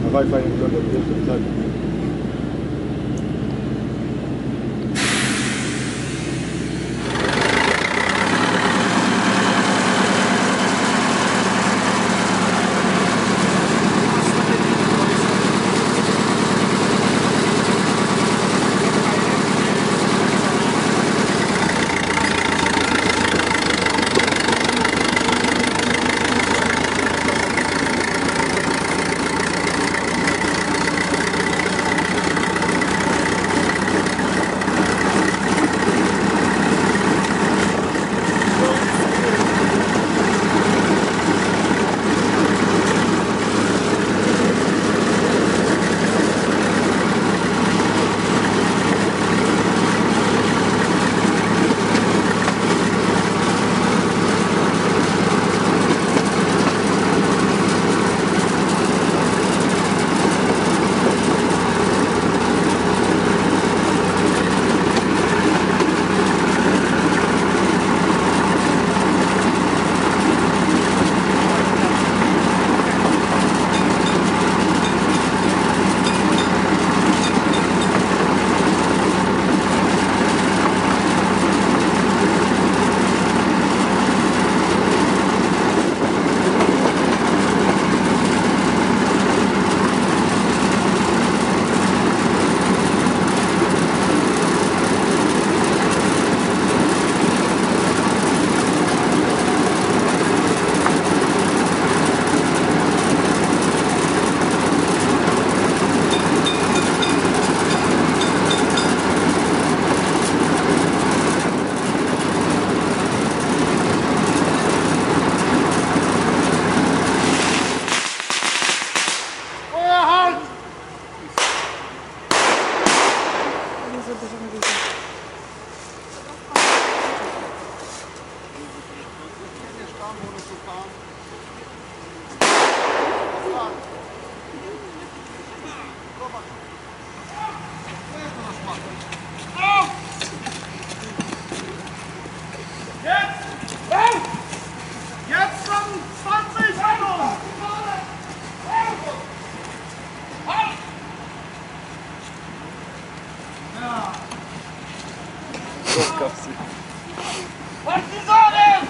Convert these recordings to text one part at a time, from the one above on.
Wi-Fi nie wygląda, jeszcze tak. Partizanem!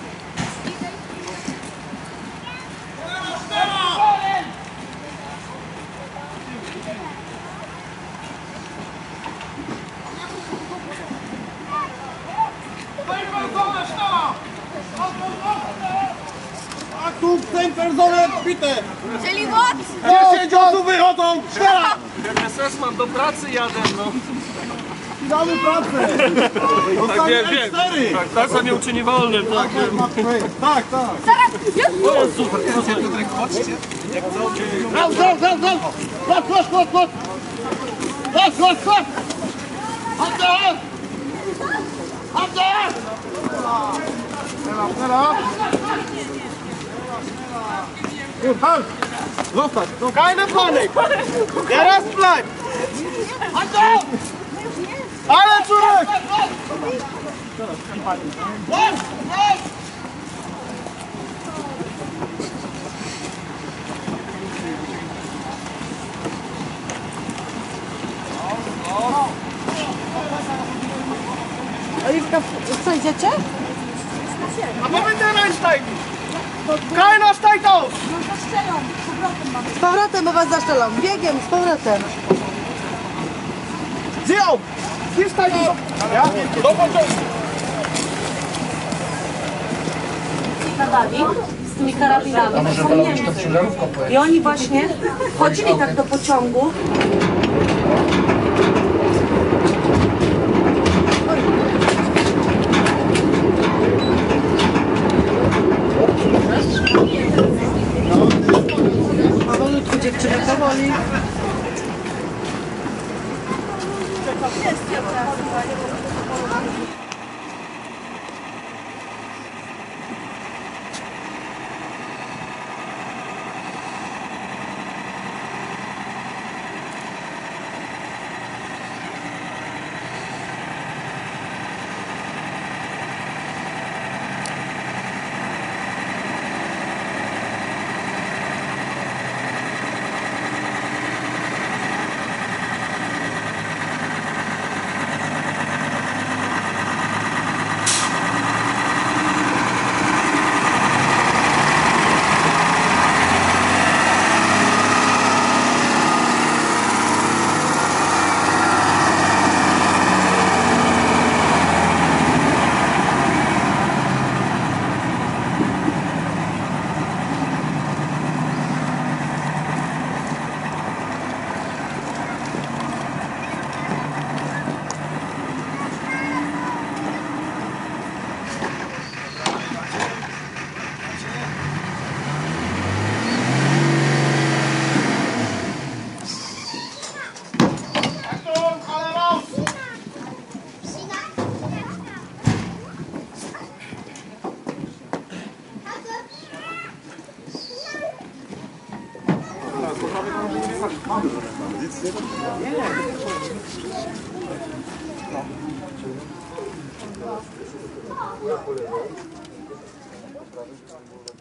A tu personel bite! Czyli what? 10 osób wychodzą! Strzela! SS mam do pracy jadę, no. Damy pracę! Tak, wiem, wiem. Tak, praca mnie uczyni wolnym. Tak, Tak, tak! Zaraz, już! o, super. Tutaj chodźcie. Jak Raz! Chodź! Chodź! Strzela! Chodź! Zostać! Keine Panik! Teraz bleib! Chodź! Ale zurück! Oliwka, co idziecie? Aber wenn der einsteigt! Keiner steigt aus! No zastrzelą, z powrotem mamy. Z powrotem, bo was zaszczelą. Biegiem, z powrotem. Sieh auf! Sie steigen auf! Ja? Nadali z tymi karabinami, to są Niemcy. I oni właśnie chodzili tak do pociągu. Powolutku dziewczyny, powoli. Nie.